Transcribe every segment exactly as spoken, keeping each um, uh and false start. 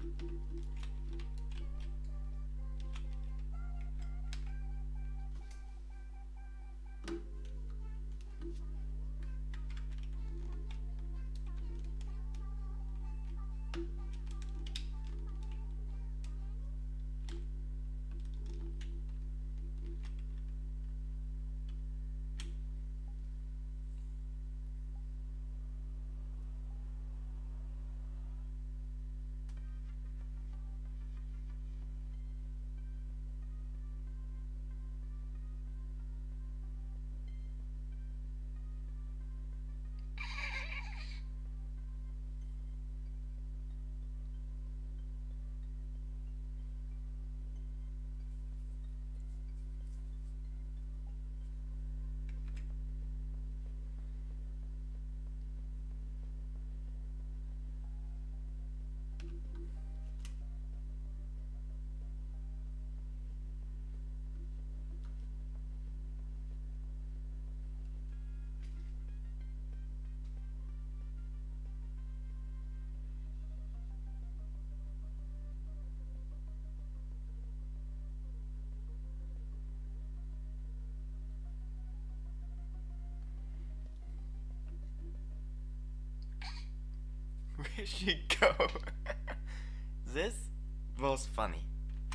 Where'd she go? This was funny.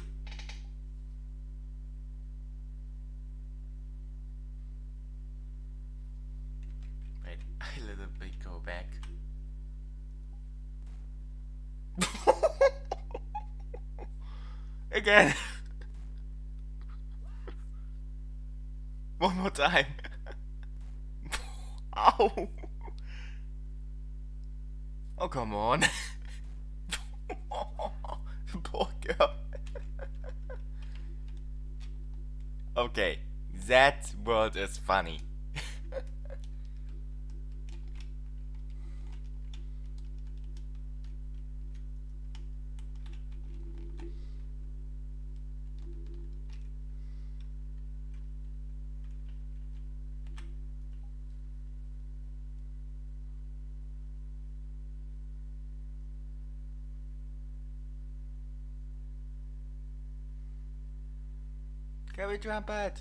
Wait, I little bit go back. Again. One more time. Ow. Oh, come on. Poor girl. Okay, that world is funny. Can we jump it?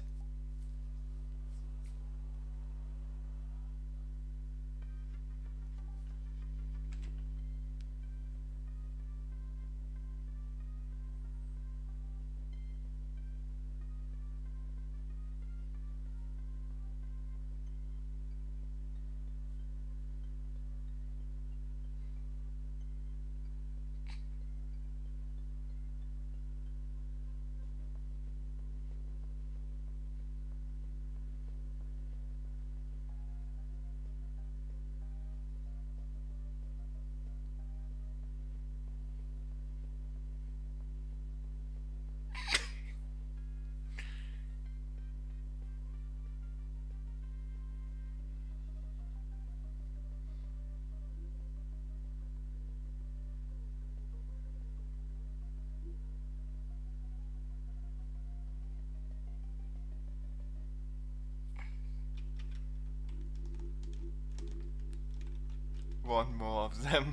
One more of them.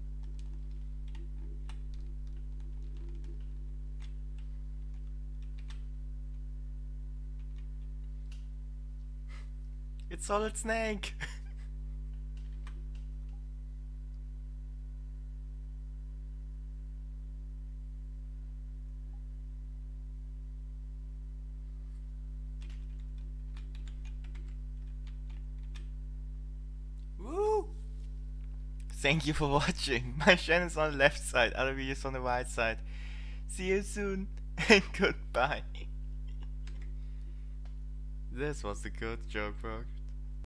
It's Solid Snake. Woo! Thank you for watching. My channel is on the left side, other videos on the right side. See you soon and goodbye. This was a good joke, bro.